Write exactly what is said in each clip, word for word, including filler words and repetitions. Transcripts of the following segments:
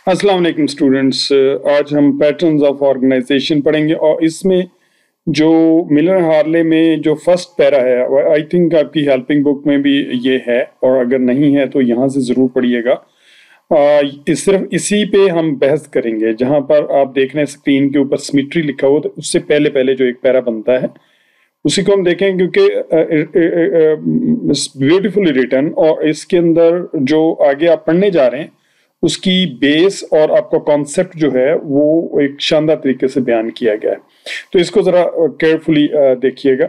अस्सलाम वालेकुम स्टूडेंट्स। आज हम पैटर्न्स ऑफ ऑर्गेनाइजेशन पढ़ेंगे और इसमें जो मिलर हार्ले में जो फर्स्ट पैरा है, आई थिंक आपकी हेल्पिंग बुक में भी ये है, और अगर नहीं है तो यहाँ से ज़रूर पढ़िएगा। आ, इस सिर्फ इसी पे हम बहस करेंगे। जहाँ पर आप देख रहे हैं स्क्रीन के ऊपर सिमेट्री लिखा हुआ, तो उससे पहले पहले जो एक पैरा बनता है उसी को हम देखें, क्योंकि ब्यूटीफुली रिटन, और इसके अंदर जो आगे आप पढ़ने जा रहे हैं उसकी बेस और आपका कॉन्सेप्ट जो है वो एक शानदार तरीके से बयान किया गया है। तो इसको ज़रा केयरफुली देखिएगा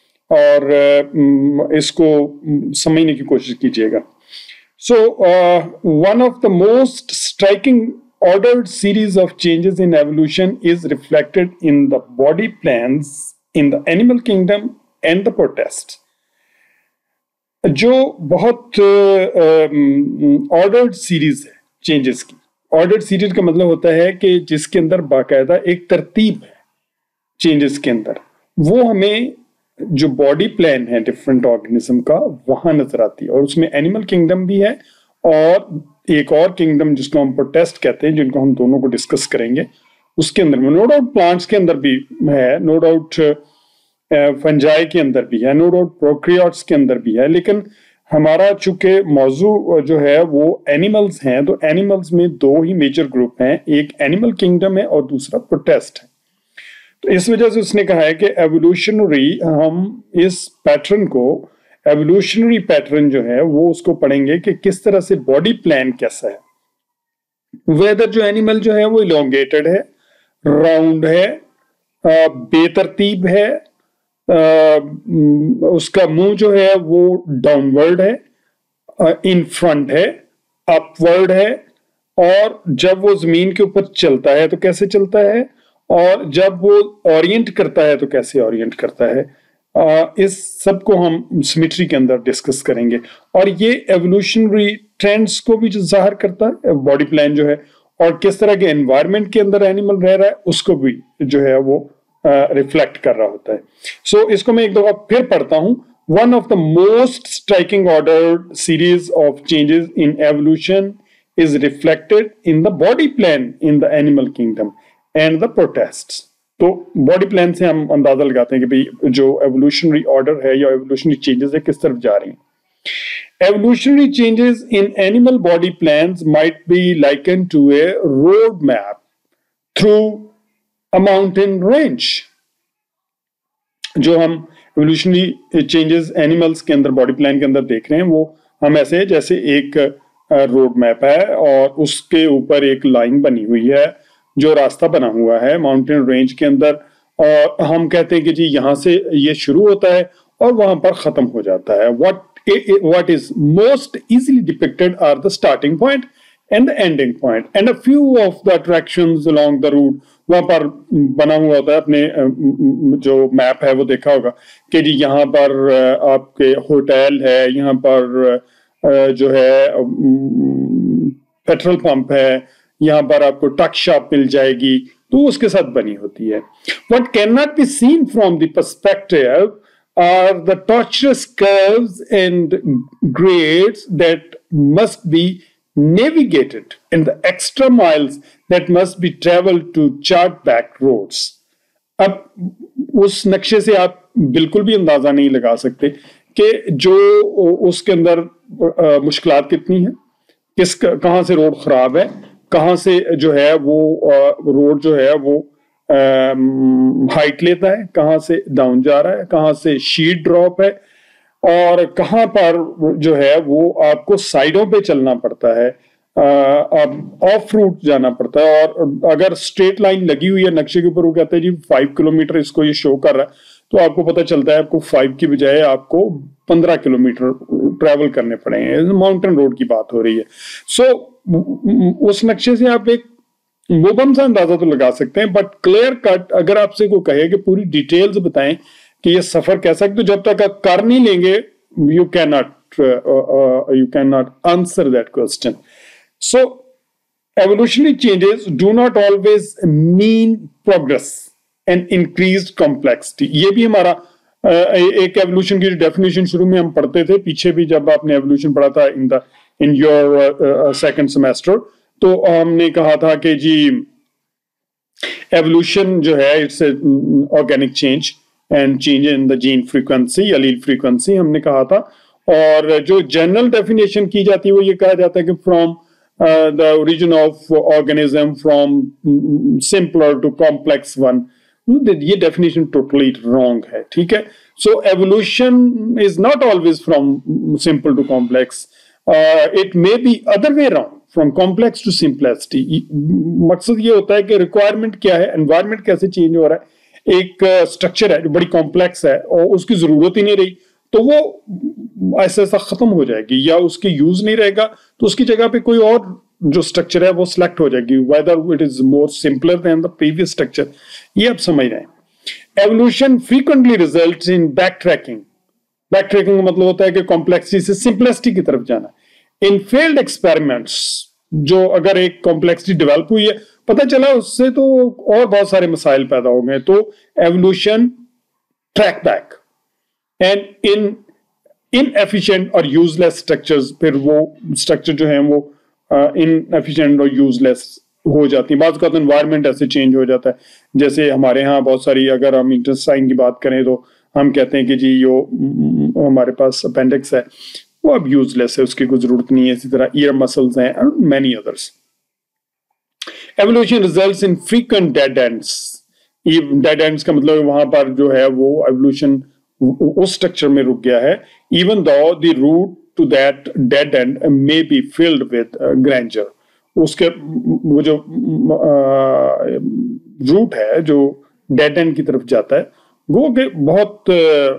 और इसको समझने की कोशिश कीजिएगा। So one of the most striking ordered series of changes in evolution is reflected in the body plans in the animal kingdom and the protists. जो बहुत ऑर्डर्ड uh, सीरीज है चेंजेस की। ऑर्डर्ड सीरीज का मतलब होता है कि जिसके अंदर बाकायदा एक तरतीब है चेंजेस के अंदर, वो हमें जो बॉडी प्लान है डिफरेंट ऑर्गेनिज्म का वहां नजर आती है। और उसमें एनिमल किंगडम भी है और एक और किंगडम जिसको हम प्रोटेस्ट कहते हैं, जिनको हम दोनों को डिस्कस करेंगे, उसके अंदर में नो डाउट प्लांट्स के अंदर भी है, नो डाउट फंजाई के अंदर भी है, नो डाउट प्रोक्रियोट्स के अंदर भी है। लेकिन हमारा चूंकि मौजू जो है वो एनिमल्स हैं, तो एनिमल्स में दो ही मेजर ग्रुप हैं, एक एनिमल किंगडम है और दूसरा प्रोटेस्ट है। तो इस वजह से उसने कहा है कि एवोल्यूशनरी, हम इस पैटर्न को, एवोल्यूशनरी पैटर्न जो है वो उसको पढ़ेंगे कि किस तरह से बॉडी प्लान कैसा है। वेदर जो एनिमल जो है वो इलोंगेटेड है, राउंड है, बेतरतीब है, उसका मुंह जो है वो डाउनवर्ड है, इन फ्रंट है, अपवर्ड है, और जब वो जमीन के ऊपर चलता है तो कैसे चलता है, और जब वो ओरिएंट करता है तो कैसे ओरिएंट करता है। आ, इस सब को हम सिमेट्री के अंदर डिस्कस करेंगे। और ये एवोल्यूशनरी ट्रेंड्स को भी जो जाहिर करता है बॉडी प्लान जो है, और किस तरह के एनवायरनमेंट के अंदर एनिमल रह रहा है उसको भी जो है वो रिफ्लेक्ट कर रहा होता है। सो so, इसको मैं एक दफा फिर पढ़ता हूं। One of the most striking order series of changes in evolution is reflected in the body plan in the animal kingdom and the protists. तो बॉडी प्लान से हम अंदाजा लगाते हैं कि भाई जो एवोल्यूशनरी ऑर्डर है या एवोल्यूशनरी चेंजेस है किस तरफ जा रही हैं। Evolutionary changes in animal body plans might be liken to a road map through a mountain range. जो हम एवोल्यूशनरी चेंजेस एनिमल्स के अंदर बॉडी प्लान के अंदर देख रहे हैं वो हम ऐसे जैसे एक रोड मैप है और उसके ऊपर एक लाइन बनी हुई है, जो रास्ता बना हुआ है माउंटेन रेंज के अंदर, और हम कहते हैं कि जी यहाँ से ये शुरू होता है और वहां पर खत्म हो जाता है। What what is most easily depicted are the starting point and the ending point and a few of the attractions along the route. वहां पर बना हुआ होता है, अपने जो मैप है वो देखा होगा कि जी यहाँ पर आपके होटल है, यहाँ पर जो है पेट्रोल पंप है, यहाँ पर आपको टक शॉप मिल जाएगी, तो उसके साथ बनी होती है। What cannot be seen from the perspective are the tortuous curves and grades that must be navigated and the extra miles that must be traveled to chart back roads. अब उस नक्शे से आप बिल्कुल भी अंदाजा नहीं लगा सकते कि जो उसके अंदर मुश्किलात कितनी है, किस कहाँ से रोड खराब है, कहाँ से जो है वो रोड जो है वो हाइट लेता है, कहाँ से डाउन जा रहा है, कहाँ से शीट ड्रॉप है, और कहाँ पर जो है वो आपको साइडों पे चलना पड़ता है, अब ऑफ रूट जाना पड़ता है। और अगर स्ट्रेट लाइन लगी हुई है नक्शे के ऊपर, वो कहता है जी फाइव किलोमीटर इसको ये शो कर रहा है, तो आपको पता चलता है आपको फाइव की बजाय आपको पंद्रह किलोमीटर ट्रैवल करने पड़ेंगे। माउंटेन रोड की बात हो रही है। सो so, उस नक्शे से आप एक मुबम सा अंदाजा तो लगा सकते हैं, बट क्लियर कट अगर आपसे को कहे कि पूरी डिटेल्स बताएं कि ये सफर कैसा, तो जब तक आप कर नहीं लेंगे you can not you can not answer that question. So evolutionary changes do not always mean progress and increased complexity. ये भी हमारा एक एवोल्यूशन की डेफिनेशन शुरू में हम पढ़ते थे, पीछे भी जब आपने एवोल्यूशन पढ़ा था in the in your second semester, तो हमने कहा था कि जी एवोल्यूशन जो है it's organic change and change in the gene frequency, allele frequency हमने कहा था। और जो जनरल डेफिनेशन की जाती है वो ये कहा जाता है कि from the origin of organism from simpler to complex one. ये डेफिनेशन टोटली रॉन्ग है, ठीक है। So evolution is not always from simple to complex, it may be other way round, from complex to simplicity. मकसद ये होता है कि requirement क्या है, एनवायरमेंट कैसे चेंज हो रहा है। एक स्ट्रक्चर uh, है जो बड़ी कॉम्प्लेक्स है और उसकी जरूरत ही नहीं रही तो वो ऐसा ऐसा खत्म हो जाएगी या उसकी यूज नहीं रहेगा, तो उसकी जगह पे कोई और जो स्ट्रक्चर है वो सिलेक्ट हो जाएगी, whether it is more simpler than the previous structure. ये आप समझ रहे हैं। Evolution frequently results in back tracking. Back tracking का मतलब होता है कि कॉम्प्लेक्सिटी से सिंपलिसिटी की तरफ जाना। इन फेल्ड एक्सपेरिमेंट्स, जो अगर एक कॉम्प्लेक्सिटी डेवलप हुई है, पता चला उससे तो और बहुत सारे मसाइल पैदा हो गए, तो evolution track back and in inefficient और यूजलेस स्ट्रक्चर्स, फिर वो स्ट्रक्चर जो है वो इनएफिशिएंट और यूजलेस हो जाती है। बात का तो एनवायरनमेंट ऐसे चेंज हो जाता है, जैसे हमारे यहाँ बहुत सारी, अगर हम इंटेस्टाइन की बात करें तो हम कहते हैं कि जी जो हमारे पास अपेंडिक्स है वो अब यूजलेस है, उसकी कोई जरूरत नहीं है। इसी तरह ईयर मसल्स हैं and many others. Evolution results in frequent dead ends. Dead ends का मतलब वहां पर जो है वो एवोल्यूशन उस स्ट्रक्चर में रुक गया है, even though the route to that dead end may be filled with grandeur. उसके वो जो रूट uh, है जो डेड एंड की तरफ जाता है वो के बहुत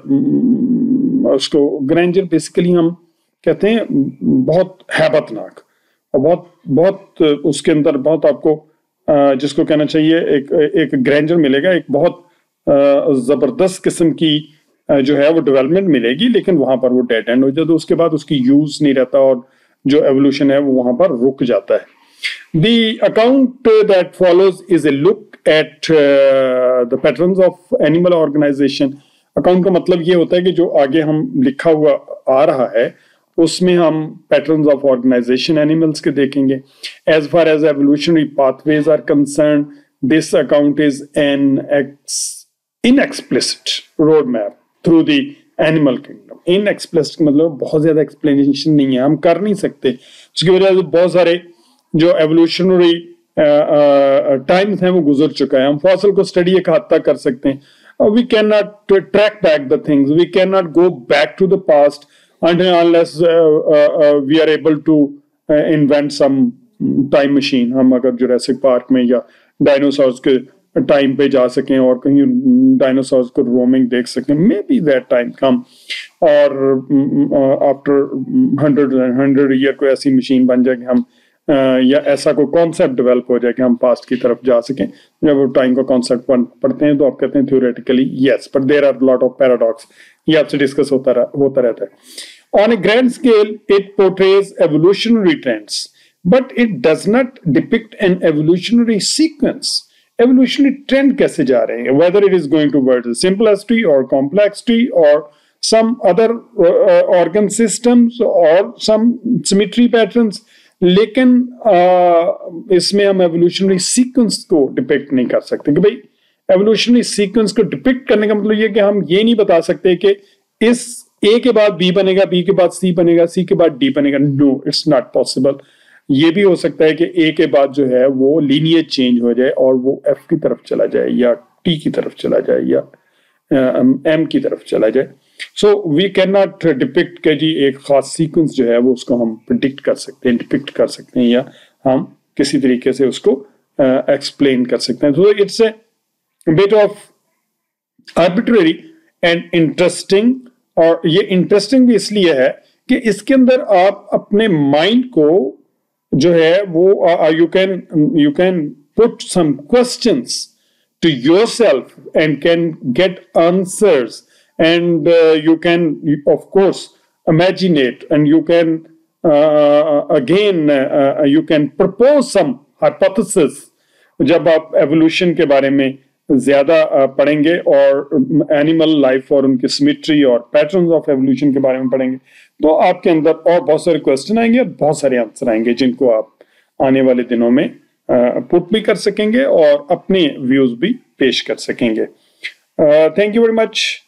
uh, उसको ग्रैंडर बेसिकली हम कहते हैं बहुत हैबतनाक और बहुत बहुत उसके अंदर बहुत आपको uh, जिसको कहना चाहिए एक एक ग्रैंडर मिलेगा, एक बहुत uh, जबरदस्त किस्म की जो है वो डेवलपमेंट मिलेगी, लेकिन वहां पर वो डेड एंड हो जाता है, तो उसके बाद उसकी यूज नहीं रहता और जो एवोल्यूशन है वो वहां पर रुक जाता है। The account that follows is a look at uh, the patterns of animal organization. Account का मतलब ये होता है कि जो आगे हम लिखा हुआ आ रहा है उसमें हम पैटर्न्स ऑफ ऑर्गेनाइजेशन एनिमल्स के देखेंगे। As far as evolutionary pathways are concern, this account is an inexplicit road map through the animal kingdom. Inexplicit मतलब बहुत ज्यादा एक्सप्लेनेशन नहीं है, हम कर नहीं सकते, उसकी वजह से बहुत सारे जो एवोल्यूशनरी टाइम्स हैं वो गुजर चुका है। हम फॉसिल को स्टडी एक हद तक कर सकते हैं। We can not track back the things, we can not go back to the past until unless uh, uh, uh, we are able to uh, invent some time machine। हम अगर Jurassic park में या dinosaurs के time पे जा सकें और कहीं डायनासोर्स को रोमिंग देख सकें, may be that time come, और आफ्टर हंड्रेड हंड्रेड ईयर को ऐसी मशीन बन जाए कि हम uh, या ऐसा कोई कॉन्सेप्ट डेवलप हो जाए कि हम पास्ट की तरफ जा सकें। जब टाइम का कॉन्सेप्ट पढ़ते हैं तो आप कहते हैं theoretically yes, but there are lot of paradox, ये आपसे डिस्कस होता रह, होता रहता है। On a grand scale it portrays evolutionary trends but it does not depict an evolutionary sequence. Evolutionary trend कैसे जा रहे हैं, whether it is going towards simplicity और कॉम्प्लेक्सिटी और सम अदर ऑर्गन सिस्टम्स और सम सिमेट्री पैटर्न्स, लेकिन uh, इसमें हम एवोल्यूशनरी सीक्वेंस को डिपिक्ट नहीं कर सकते। कि भाई एवोल्यूशनरी सीक्वेंस को डिपिक्ट करने का मतलब ये कि हम ये नहीं बता सकते कि इस ए के बाद बी बनेगा, बी के बाद सी बनेगा, सी के बाद डी बनेगा। No, it's not possible. ये भी हो सकता है कि ए के बाद जो है वो लीनियर चेंज हो जाए और वो एफ की तरफ चला जाए या टी की तरफ चला जाए या एम uh, की तरफ चला जाए। So we can not depict के जी एक खास सीक्वेंस जो है वो उसको हम प्रिडिक्ट कर सकते हैं, डिपिक्ट कर सकते हैं या हम किसी तरीके से उसको एक्सप्लेन uh, कर सकते हैं। तो it's a bit of arbitrary and interesting, और ये इंटरेस्टिंग भी इसलिए है कि इसके अंदर आप अपने माइंड को जो है वो you can you can put some questions to yourself and can get answers and you can of course imaginate and you can again you can propose some hypothesis जब आप एवोल्यूशन के बारे में ज्यादा पढ़ेंगे और एनिमल लाइफ और उनकी सिमेट्री और पैटर्न्स ऑफ एवोल्यूशन के बारे में पढ़ेंगे, तो आपके अंदर और बहुत सारे क्वेश्चन आएंगे और बहुत सारे आंसर आएंगे जिनको आप आने वाले दिनों में पुट भी कर सकेंगे और अपने व्यूज भी पेश कर सकेंगे। Thank you very much.